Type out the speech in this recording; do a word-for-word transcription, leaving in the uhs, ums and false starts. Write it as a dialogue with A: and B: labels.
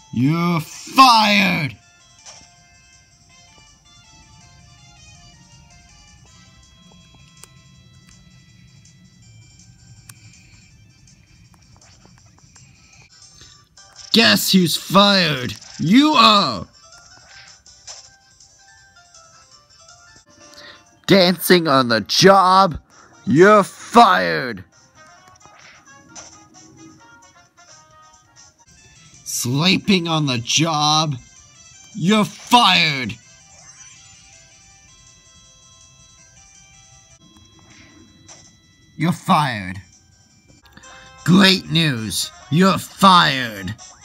A: You're fired! Guess who's fired? You are! Dancing on the job? You're fired! Sleeping on the job? You're fired! You're fired. Great news! You're fired!